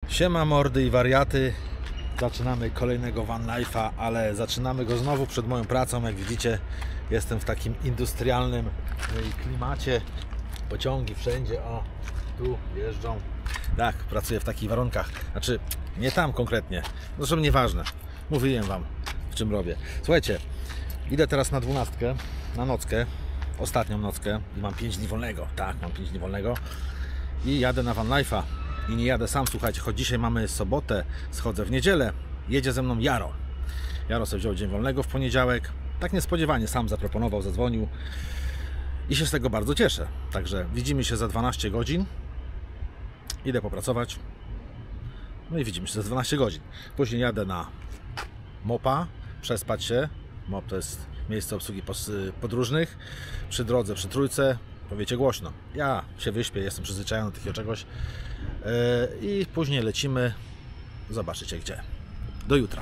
Siema mordy i wariaty. Zaczynamy kolejnego van life'a, ale zaczynamy go znowu przed moją pracą. Jak widzicie, jestem w takim industrialnym klimacie. Pociągi wszędzie, o, tu jeżdżą. Tak, pracuję w takich warunkach. Znaczy, nie tam konkretnie. Zresztą nieważne. Mówiłem wam, w czym robię. Słuchajcie, idę teraz na 12, na nockę. Ostatnią nockę i mam 5 dni wolnego. Tak, mam 5 dni wolnego. I jadę na van life'a. I nie jadę sam, słuchajcie, choć dzisiaj mamy sobotę, schodzę w niedzielę, jedzie ze mną Jaro. Jaro sobie wziął dzień wolnego w poniedziałek, tak niespodziewanie sam zaproponował, zadzwonił i się z tego bardzo cieszę. Także widzimy się za 12 godzin, idę popracować, no i widzimy się za 12 godzin. Później jadę na MOPA, przespać się. MOP to jest miejsce obsługi podróżnych, przy drodze, przy Trójce. Powiecie głośno. Ja się wyśpię, jestem przyzwyczajony do takiego czegoś. I później lecimy. Zobaczycie gdzie. Do jutra.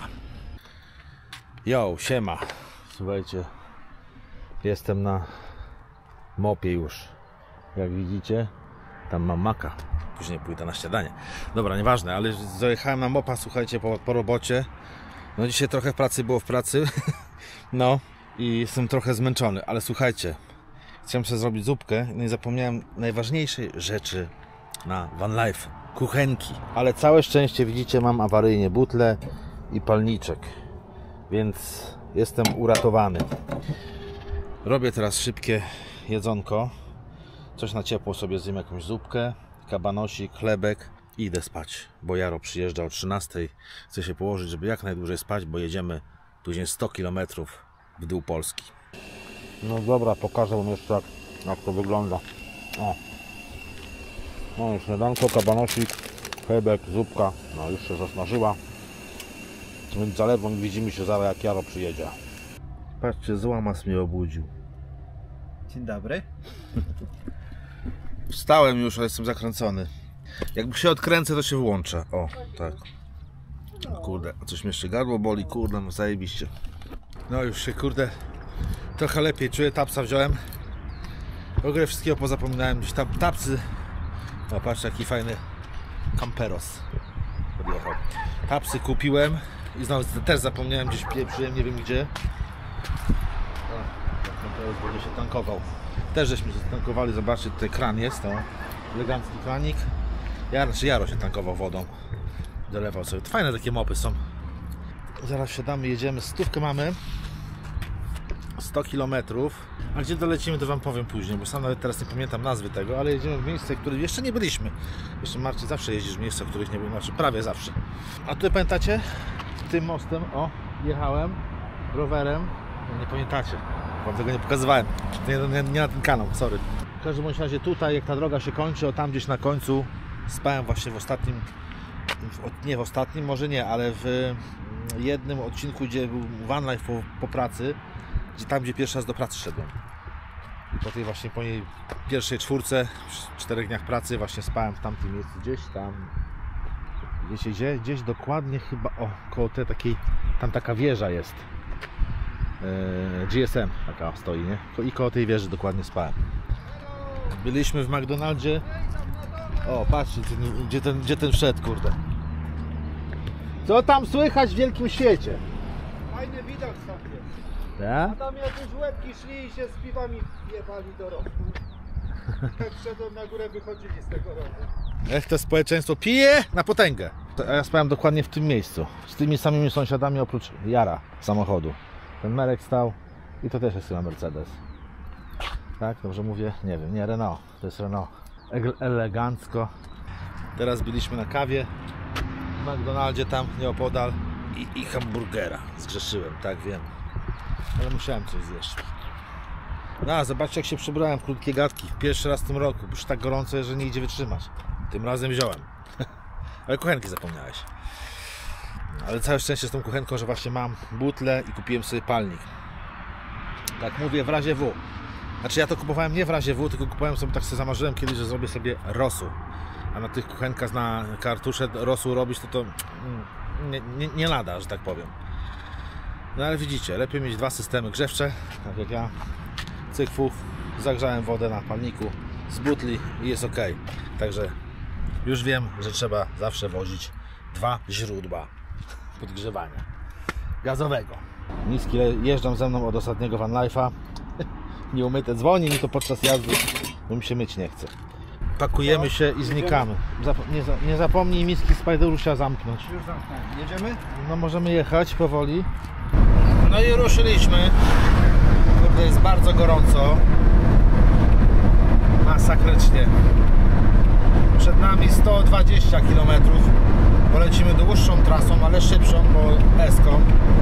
Yo, siema. Słuchajcie, jestem na MOP-ie już. Jak widzicie, tam mam maka. Później pójdę na śniadanie. Dobra, nieważne, ale zajechałem na MOP-a, słuchajcie, po robocie. No dzisiaj trochę pracy było w pracy. No i jestem trochę zmęczony, ale słuchajcie, chciałem sobie zrobić zupkę i zapomniałem najważniejszej rzeczy na van life. Kuchenki. Ale całe szczęście, widzicie, mam awaryjnie butlę i palniczek. Więc jestem uratowany. Robię teraz szybkie jedzonko. Coś na ciepło sobie zjem, jakąś zupkę, kabanosik, chlebek i idę spać. Bo Jaro przyjeżdża o 13. Chcę się położyć, żeby jak najdłużej spać, bo jedziemy później 100 km w dół Polski. No dobra, pokażę wam jeszcze jak to wygląda. O. No śniadanko, kabanosik, chlebek, zupka. No już się zasmażyła. Więc zalewą widzimy się zaraz jak Jaro przyjedzie. Patrzcie, złamas mnie obudził. Dzień dobry. Wstałem już, ale jestem zakręcony. Jak się odkręcę, to się włączę. O, tak. Kurde, a coś mnie jeszcze gardło boli, kurde, no zajebiście. No już się, kurde, trochę lepiej czuję, tapsa wziąłem. W ogóle wszystkiego pozapominałem, gdzieś tam tapsy. No patrzcie, jaki fajny Camperos podjechał. Tapsy kupiłem i znowu też zapomniałem, gdzieś pieprzyłem, nie wiem gdzie. Camperos będzie się tankował. Też żeśmy się tankowali, zobaczcie, tutaj kran jest, to elegancki kranik. Jaro się tankował wodą, dolewał sobie. To fajne takie mopy są. Zaraz wsiadamy, jedziemy, 100 mamy. 100 km. A gdzie dolecimy, to wam powiem później, bo sam nawet teraz nie pamiętam nazwy tego, ale jedziemy w miejsce, w którym jeszcze nie byliśmy. Jeszcze Marcin, zawsze jeździsz w miejsca, w których nie byłem, znaczy prawie zawsze. A tutaj pamiętacie? Tym mostem, o, jechałem rowerem. No, nie pamiętacie, wam tego nie pokazywałem. Nie na ten kanał, sorry. W każdym bądź razie tutaj, jak ta droga się kończy, o tam gdzieś na końcu spałem właśnie w ostatnim, nie w ostatnim, może nie, ale w jednym odcinku, gdzie był van life po pracy, gdzie pierwszy raz do pracy szedłem. I po tej właśnie po niej pierwszej czwórce, 4 dniach pracy właśnie spałem w tamtym miejscu, gdzieś tam. Wiecie gdzie? Gdzieś dokładnie chyba, o, koło tej takiej, tam taka wieża jest. GSM taka stoi, nie? I koło tej wieży dokładnie spałem. Byliśmy w McDonaldzie. O, patrzcie, gdzie ten wszedł, kurde. Co tam słychać w wielkim świecie? Fajny widok stąd jest. Tak? A tam jakieś łebki szli i się z piwami jebali do rogu. Jak szedłem na górę, wychodzili z tego rogu. Jak to społeczeństwo pije na potęgę. A ja spałem dokładnie w tym miejscu. Z tymi samymi sąsiadami oprócz Jara samochodu. Ten Merek stał i to też jest chyba Mercedes. Tak, dobrze mówię? Nie wiem, nie, Renault. To jest Renault. Elegancko. Teraz byliśmy na kawie w McDonaldzie tam nieopodal i hamburgera. Zgrzeszyłem, tak wiem. Ale musiałem coś zjeść. No, zobaczcie jak się przebrałem w krótkie gadki. Pierwszy raz w tym roku, bo już tak gorąco jest, że nie idzie wytrzymać. Tym razem wziąłem. Ale kuchenki zapomniałeś. Ale całe szczęście z tą kuchenką, że właśnie mam butlę i kupiłem sobie palnik. Tak mówię, w razie W. Znaczy ja to kupowałem nie w razie W, tylko kupowałem sobie, tak sobie zamarzyłem kiedyś, że zrobię sobie rosół. A na tych kuchenkach na kartusze rosół robić to nie nada, że tak powiem. No ale widzicie, lepiej mieć 2 systemy grzewcze, tak jak ja. Cyk, fuf, zagrzałem wodę na palniku z butli i jest ok. Także Już wiem, że trzeba zawsze wozić 2 źródła podgrzewania gazowego. Niski jeżdżą ze mną od ostatniego Van Life'a. Nieumyte, dzwoni mi to podczas jazdy, bo mi się myć nie chce. Pakujemy się i znikamy. Nie zapomnij miski Spiderusia zamknąć. Już zamknąłem. Jedziemy? No możemy jechać powoli. No i ruszyliśmy. Kurde, jest bardzo gorąco. Masakrycznie. Przed nami 120 km. Polecimy dłuższą trasą, ale szybszą, bo eską.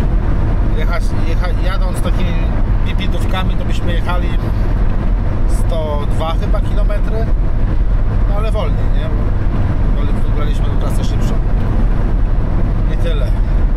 Jadąc takimi pipidówkami, to byśmy jechali 102 chyba kilometry. No ale wolniej, nie? Bo wybraliśmy do trasę szybszą. I tyle.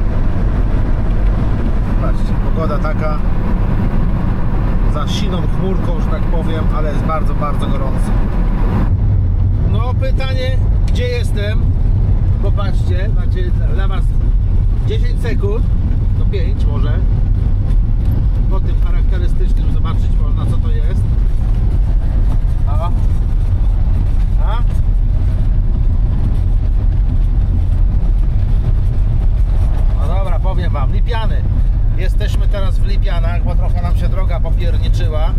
Patrzcie, pogoda taka za siną chmurką, że tak powiem, ale jest bardzo, bardzo gorąco. No pytanie, gdzie jestem? Popatrzcie, macie dla Was 10 sekund, do 5 może. Po tym charakterystycznym zobaczyć można, co to jest. No dobra, powiem Wam, Lipiany. Jesteśmy teraz w Lipianach, bo trochę nam się droga popierniczyła.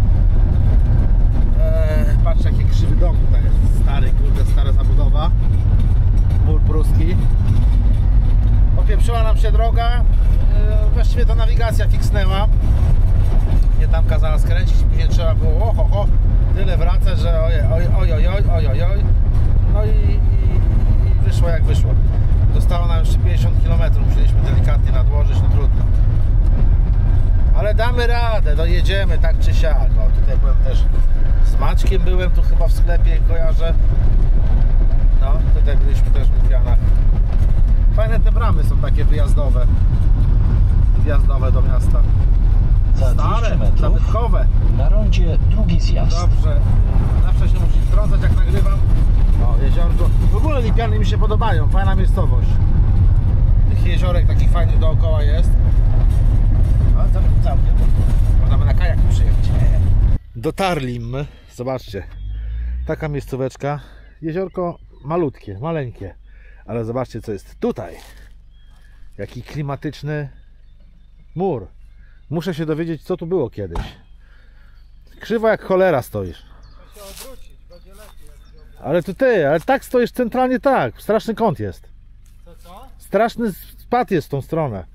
Patrzcie, jaki krzywy dom tutaj jest. Stary, kurde, stara zabudowa. Mur pruski. Popieprzyła nam się droga. Właściwie to nawigacja fiksnęła. Nie tam kazała skręcić, później trzeba było tyle wracać, że oj. No i wyszło jak wyszło. Zostało nam jeszcze 50 km, musieliśmy delikatnie nadłożyć, no trudno. Ale damy radę, dojedziemy tak czy siak. O, tutaj byłem też z Maćkiem, byłem tu chyba w sklepie, kojarzę. No, tutaj byliśmy też w Lipianach. Fajne te bramy są takie wyjazdowe. Wjazdowe do miasta. Za 200 Stare, metrów zabytkowe. na rondzie drugi zjazd. Dobrze. Zawsze się musi wtrącać jak nagrywam. O, jeziorko. W ogóle Lipiany mi się podobają. Fajna miejscowość. Tych jeziorek takich fajnych dookoła jest. A całkiem. Możemy na kajak przyjechać. Dotarliśmy. Zobaczcie. Taka miejscóweczka. Jeziorko malutkie, maleńkie. Ale zobaczcie, co jest tutaj. Jaki klimatyczny mur. Muszę się dowiedzieć, co tu było kiedyś. Krzywo jak cholera stoisz. Ale to ty, ale tak stoisz centralnie tak. Straszny kąt jest. Co? Straszny spad jest w tą stronę.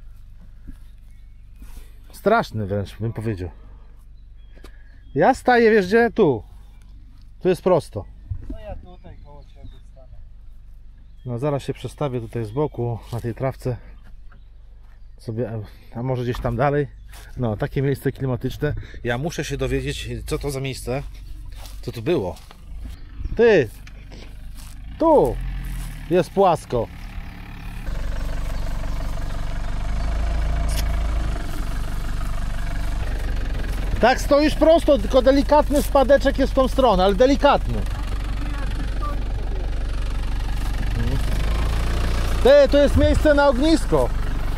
Straszny wręcz bym powiedział. Ja staję, wiesz gdzie? Tu. Tu jest prosto. No ja tutaj koło ciebie stanę. No zaraz się przestawię tutaj z boku na tej trawce sobie, a może gdzieś tam dalej. No, takie miejsce klimatyczne. Ja muszę się dowiedzieć, co to za miejsce, co tu było. Ty! Tu! Jest płasko. Tak stoisz prosto, tylko delikatny spadeczek jest w tą stronę, ale delikatny. Ty, to jest miejsce na ognisko.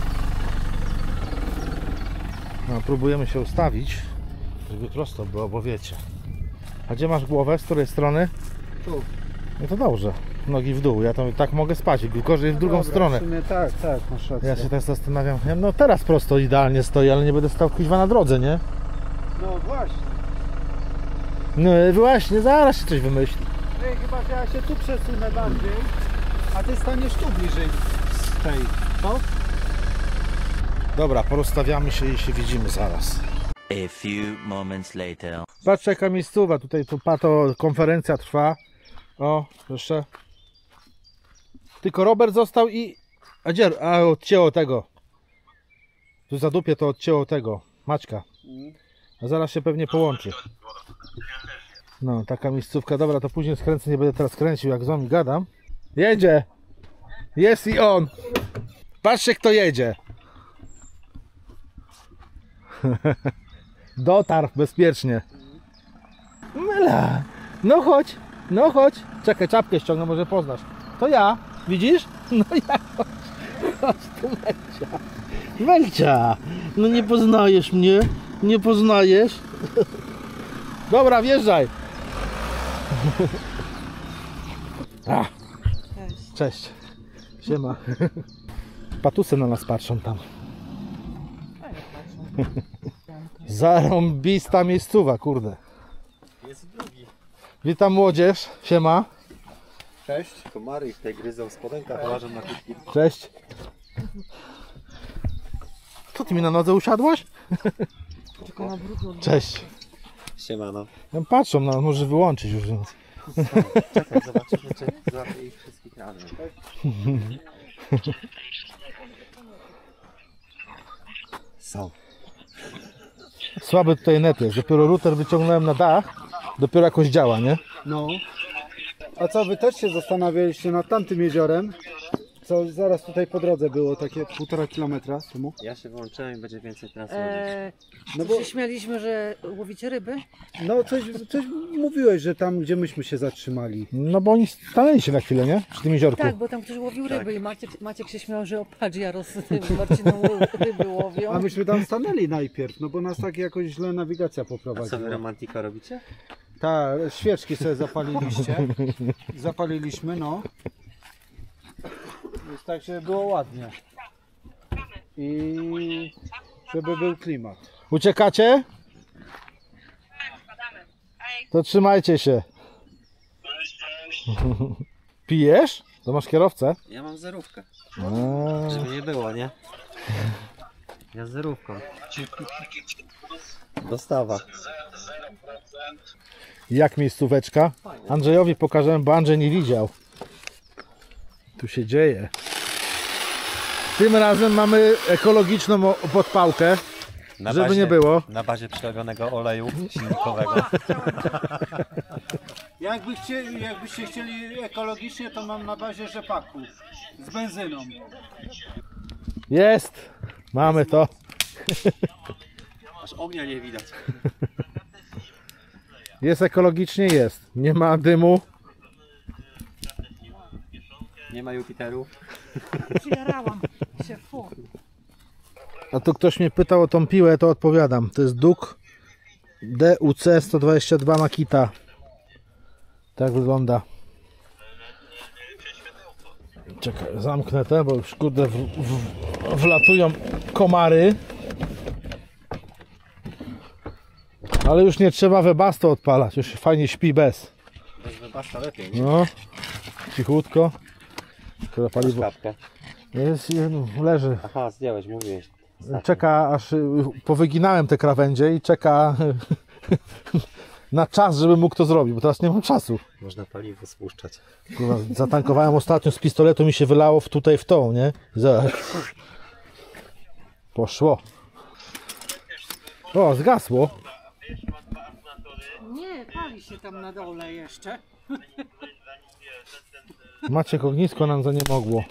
No, próbujemy się ustawić, żeby prosto było, bo wiecie. A gdzie masz głowę? Z której strony? Tu. No to dobrze. Nogi w dół. Ja to tak mogę spać. Gorzej w drugą Dobra, stronę. W sumie tak, masz rację. Ja się teraz zastanawiam. No teraz prosto idealnie stoi, ale nie będę stał kuźwa na drodze, nie? No właśnie. No właśnie, zaraz się coś wymyśli. Ej, chyba, że ja się tu przesunę bardziej, a ty staniesz tu bliżej z tej. Co? Dobra, porozstawiamy się i się widzimy zaraz. A few moments later. Patrz jaka miejscowa, tutaj tu pato konferencja trwa. O, proszę. Tylko Robert został i... A odcięło tego. Tu za dupie to odcięło tego. Maćka. A zaraz się pewnie połączy. No, taka miejscówka. Dobra, to później skręcę, nie będę teraz kręcił, jak z wami gadam. Jedzie! Jest i on! Patrzcie, kto jedzie! Dotarł bezpiecznie. Mela! No chodź! No chodź! Czekaj, czapkę ściągnę, może poznasz. To ja, widzisz? No ja, chodź. Chodź tu, Melcia. Melcia! No nie poznajesz mnie? Nie poznajesz? Dobra, wjeżdżaj! cześć. Siema. Patusy na nas patrzą tam. Zarąbista miejscowa, kurde. Jest drugi. Witam młodzież, siema. Cześć. Komary ich tutaj gryzą w spodenkach, łażą na kutki. Cześć. Co ty mi na nodze usiadłaś? Cześć. Siemano. No, patrzą, no, może wyłączyć już. Czekaj, zobaczymy, czy złapię ich wszystkich razem. Są. Słaby tutaj net jest. Dopiero router wyciągnąłem na dach. Dopiero jakoś działa, nie? No. A co, wy też się zastanawialiście nad tamtym jeziorem? Co zaraz tutaj po drodze było, takie 1,5 kilometra temu? Ja się wyłączyłem i będzie więcej teraz łodzić. No No bo się śmialiśmy, że łowicie ryby? no coś mówiłeś, że tam gdzie myśmy się zatrzymali. No bo oni stanęli się na chwilę, nie? Przy tym jeziorku. Tak, bo tam ktoś łowił ryby i Maciek się śmiał, że patrz, Jaros z tym Marciną ryby łowią. A myśmy tam stanęli najpierw, no bo nas tak jakoś źle nawigacja A co wy poprowadziła. romantika robicie? Tak, świeczki sobie zapaliliście. Zapaliliśmy, no. Jest tak, żeby było ładnie. I żeby był klimat. Uciekacie? To trzymajcie się. Pijesz? To masz kierowcę? Ja mam zerówkę. A, Żeby nie było, nie? Ja z zerówką. Dostawa. jak miejscóweczka? Andrzejowi pokażę, bo Andrzej nie widział. Tu się dzieje. Tym razem mamy ekologiczną podpałkę, żeby nie było. Na bazie przerobionego oleju silnikowego. Jakbyście chcieli ekologicznie, to mam na bazie rzepaku z benzyną. Jest! Mamy to. Aż ognia nie widać. Jest ekologicznie, jest. Nie ma dymu. Nie ma Jupiterów. Przyjarałam się, fu. A tu ktoś mnie pytał o tą piłę, to odpowiadam. To jest Duk DUC 122 Makita. Tak wygląda. Czekaj, zamknę te, bo już kurde wlatują komary. Ale już nie trzeba Webasto odpalać, już fajnie śpi bez. Bez wybasta lepiej, nie? No, cichutko. Które paliwo Klapkę. jest, leży. Aha, zdjąłeś, mówiłeś. Czeka aż powyginałem te krawędzie i czeka na czas, żeby mógł to zrobić, bo teraz nie mam czasu. Można paliwo spuszczać. Kurwa, zatankowałem ostatnio z pistoletu, mi się wylało tutaj w tą, nie? Zobacz. Poszło. O, zgasło. Nie, pali się tam na dole jeszcze. Maciek, ognisko nam za nie mogło.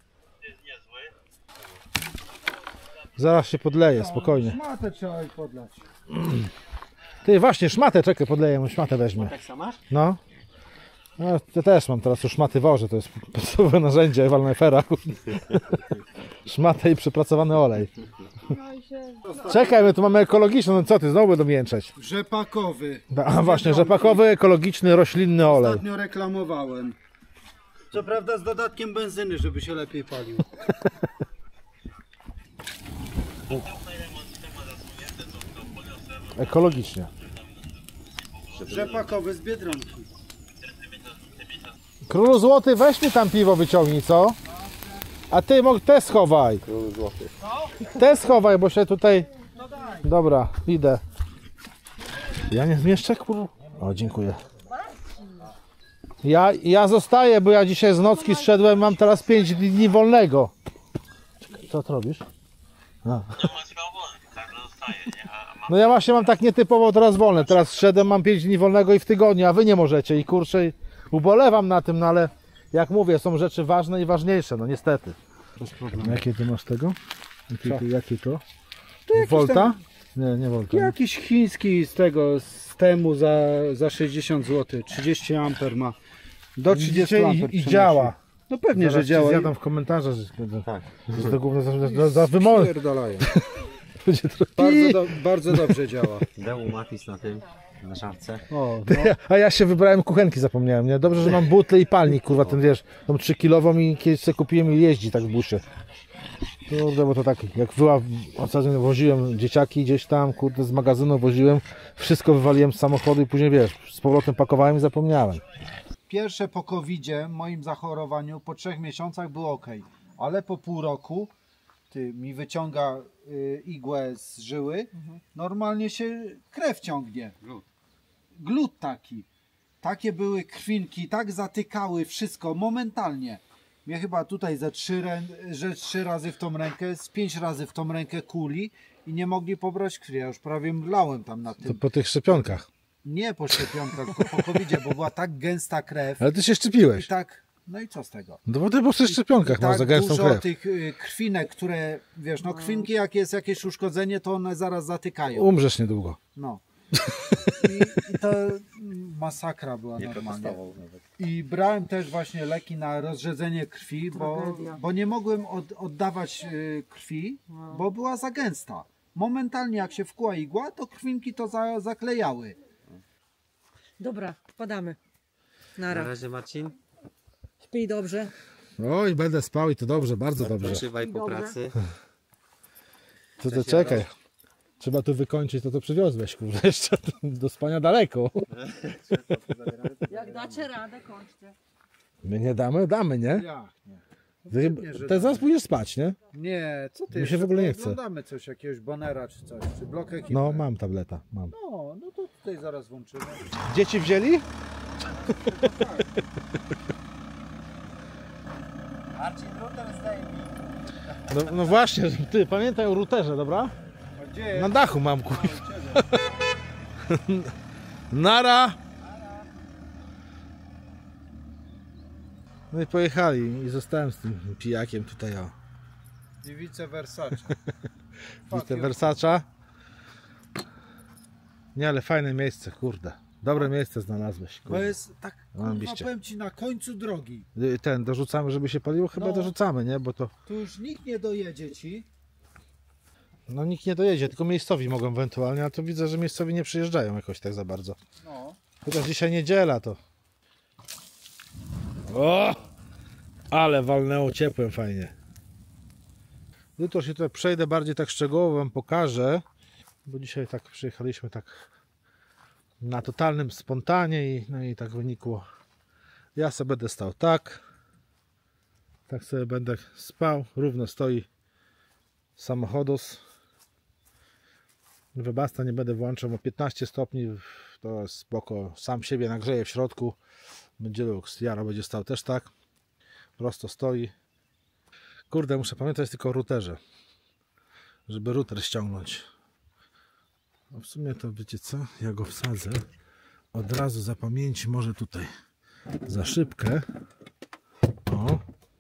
Zaraz się podleje, spokojnie. Szmatę trzeba jej podlać. Ty właśnie, szmatę, czekaj, podleję, szmatę weźmie. Tak samo masz? No. No, ja też mam teraz już szmaty woże, to jest podstawowe narzędzie Walnefera. Szmatę i przepracowany olej. Czekaj, my tu mamy ekologiczną, no co ty, znowu będą mięczeć. Rzepakowy. A właśnie, rzepakowy, ekologiczny, roślinny olej. Ostatnio reklamowałem. Co prawda z dodatkiem benzyny, żeby się lepiej palił. Ekologicznie. Rzepakowy z Biedronki. Królu Złoty, weź mi tam piwo wyciągnij, co? A ty te schowaj. Król złoty. Te schowaj, bo się tutaj... Dobra, idę. Ja nie zmieszczę, król. O, dziękuję. Ja zostaję, bo ja dzisiaj z nocki zszedłem, mam teraz 5 dni wolnego. Czekaj, co ty robisz? A. No ja właśnie mam tak nietypowo teraz wolne. Teraz zszedłem, mam 5 dni wolnego i w tygodniu, a wy nie możecie. I kurczę, ubolewam na tym, no ale jak mówię, są rzeczy ważne i ważniejsze, no niestety. Jakie ty masz tego? Jakie to? Volta? tam- Nie Volta. Jakiś chiński z tego, z temu za 60 zł. 30 amper ma. Do 30 amper i przynosi. działa. No pewnie, Zaraz że działa. zjadam w komentarzach, że Tak. to główne za wymowę. Pierdolają. Będzie trochę... Bardzo dobrze działa. Deu Matis na tym. na żarce. O, no. A ja się wybrałem, kuchenki zapomniałem, nie? Dobrze, że mam butlę i palnik, kurwa, ten wiesz, tą 3-kilową i kiedyś sobie kupiłem i jeździ tak w busie. Kurde, bo to tak, jak ostatnio woziłem dzieciaki gdzieś tam, kurde, z magazynu woziłem, wszystko wywaliłem z samochodu i później, wiesz, z powrotem pakowałem i zapomniałem. Pierwsze po COVID-zie, moim zachorowaniu, po 3 miesiącach było ok, ale po pół roku mi wyciąga igłę z żyły, normalnie się krew ciągnie. Glut taki. Takie były krwinki, tak zatykały wszystko momentalnie. Mnie chyba tutaj ze 3 razy w tą rękę, z 5 razy w tą rękę kuli i nie mogli pobrać krwi. Ja już prawie mlałem tam na To tym. po tych szczepionkach. Nie po szczepionkach, tylko po COVID-zie, bo była tak gęsta krew. Ale ty się I szczepiłeś. tak, no i co z tego? No bo ty po tych szczepionkach masz za Tak gęstą dużo krew. tych krwinek, które, wiesz, no krwinki jak jest jakieś uszkodzenie, to one zaraz zatykają. Umrzesz niedługo. No. I to masakra była Nie normalnie. protestował nawet. I brałem też właśnie leki na rozrzedzenie krwi, bo nie mogłem oddawać krwi, bo była za gęsta. Momentalnie jak się wkła igła, to krwinki to zaklejały. Dobra, wpadamy. Na Nara. razie Marcin, Śpij dobrze. Oj, będę spał i to dobrze, bardzo dobrze. odpoczywaj po Dobrze. pracy. To czekaj. Trzeba tu wykończyć, to przywiozłeś, kurde, jeszcze do spania daleko. Jak dacie radę, kończcie. My nie damy? Damy, nie? Jak nie? Ty, że ty zaraz pójdziesz spać, nie? Nie, co ty? Mi się w ogóle nie chce. Oglądamy coś, jakiegoś Bonera czy coś, czy blok ekipy. No, mam tableta, mam. No to tutaj zaraz włączymy. Dzieci wzięli? No właśnie, ty pamiętaj o routerze, dobra? A gdzie jest? Na dachu mam, kurwa. Nara! No i pojechali i zostałem z tym pijakiem tutaj, o. I vice versace. Widzę Versacza. Nie, ale fajne miejsce, kurde. Dobre miejsce znalazłeś, Bo kurde. jest tak, kurwa, Zajebiście. powiem ci, na końcu drogi. Ten, dorzucamy, żeby się paliło? Chyba No. dorzucamy, nie? Bo to, Tu już nikt nie dojedzie ci. no nikt nie dojedzie, tylko miejscowi mogą ewentualnie, a to widzę, że miejscowi nie przyjeżdżają jakoś tak za bardzo. No. Chociaż dzisiaj niedziela to... O! Ale walnęło ciepłem fajnie. Jutro się tutaj przejdę bardziej tak szczegółowo, wam pokażę, bo dzisiaj tak przyjechaliśmy tak na totalnym spontanie i no i tak wynikło. Ja sobie będę stał tak sobie będę spał, równo stoi samochodus. Wybasta nie będę włączał, bo 15 stopni to jest spoko, sam siebie nagrzeje w środku, będzie luks. Jaro będzie stał też tak, prosto stoi. Kurde, muszę pamiętać tylko o routerze, żeby router ściągnąć. No w sumie to wiecie co, ja go wsadzę od razu za pamięci, może tutaj za szybkę. O,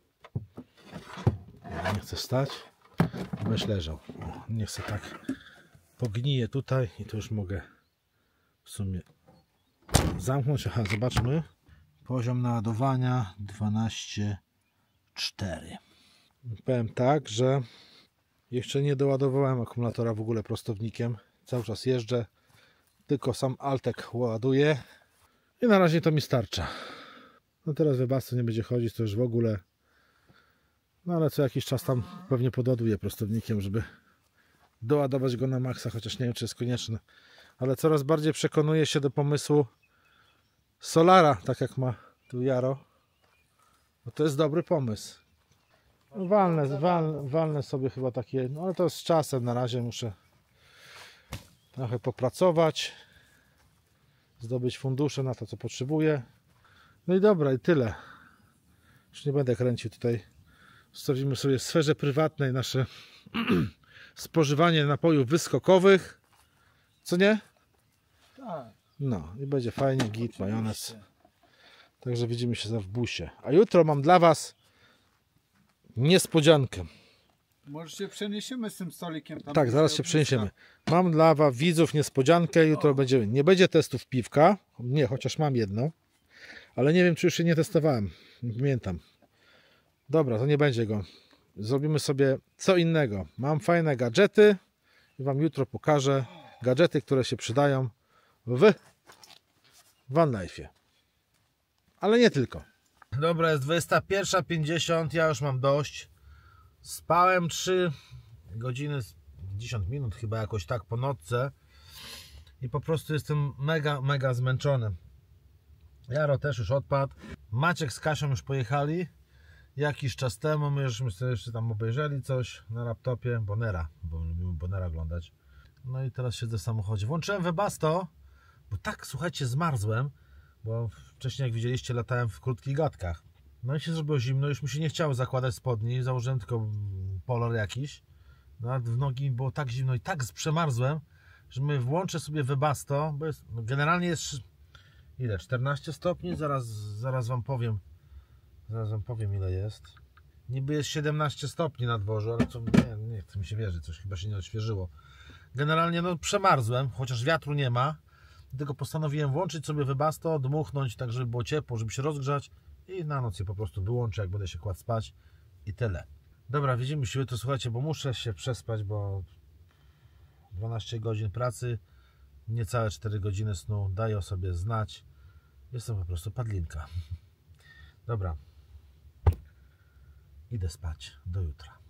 nie chcę stać, weź leżał. O, nie chcę tak, pogniję tutaj i to już mogę w sumie zamknąć. Aha, zobaczmy. Poziom naładowania 12,4. Powiem tak, że jeszcze nie doładowałem akumulatora w ogóle prostownikiem. Cały czas jeżdżę, tylko sam Altek ładuje i na razie to mi starcza. No teraz Webasto nie będzie chodzić, to już w ogóle. No ale co jakiś czas tam pewnie podładuję prostownikiem, żeby doładować go na maksa, chociaż nie wiem, czy jest konieczne. Ale coraz bardziej przekonuję się do pomysłu Solara, tak jak ma tu Jaro. Bo to jest dobry pomysł. No, walnę sobie chyba takie, no ale to z czasem, na razie muszę trochę popracować, zdobyć fundusze na to, co potrzebuję. No i dobra, i tyle. Już nie będę kręcił tutaj. Zostawimy sobie w sferze prywatnej nasze spożywanie napojów wyskokowych. Co nie? Tak. No i będzie fajnie, git, majonez. Także widzimy się w busie. A jutro mam dla Was niespodziankę. Może się przeniesiemy z tym stolikiem tam. Tak, zaraz się przeniesiemy. Mam dla Was widzów niespodziankę. Jutro nie będzie testów piwka. Nie, chociaż mam jedno. Ale nie wiem, czy już się nie testowałem. Nie pamiętam. Dobra, to nie będzie go. Zrobimy sobie co innego. Mam fajne gadżety i Wam jutro pokażę gadżety, które się przydają w Van Life'ie. Ale nie tylko. Dobra, jest 21:50, ja już mam dość. Spałem 3 godziny, 50 minut chyba jakoś tak po nocce i po prostu jestem mega zmęczony. Jaro też już odpadł. Maciek z Kasią już pojechali jakiś czas temu. My już sobie jeszcze tam obejrzeli coś na laptopie. Bonera, bo lubimy Bonera oglądać. No i teraz siedzę w samochodzie. Włączyłem Webasto, bo tak, słuchajcie, zmarzłem, bo wcześniej, jak widzieliście, latałem w krótkich gadkach. No i się zrobiło zimno, już mi się nie chciało zakładać spodni. Założyłem tylko polor jakiś. No, w nogi było tak zimno i tak przemarzłem, że my włączę sobie Webasto, bo jest, no generalnie jest ile? 14 stopni? Zaraz wam powiem. Zaraz wam powiem, ile jest. Niby jest 17 stopni na dworzu, ale co, nie chce mi się wierzyć, coś chyba się nie odświeżyło. Generalnie no przemarzłem, chociaż wiatru nie ma. Dlatego postanowiłem włączyć sobie Webasto, dmuchnąć tak, żeby było ciepło, żeby się rozgrzać i na noc je po prostu wyłączę, jak będę się kładł spać i tyle. Dobra, widzimy się jutro, słuchajcie, bo muszę się przespać, bo 12 godzin pracy, niecałe 4 godziny snu, daję o sobie znać. Jestem po prostu padlinka. Dobra, idę spać, do jutra.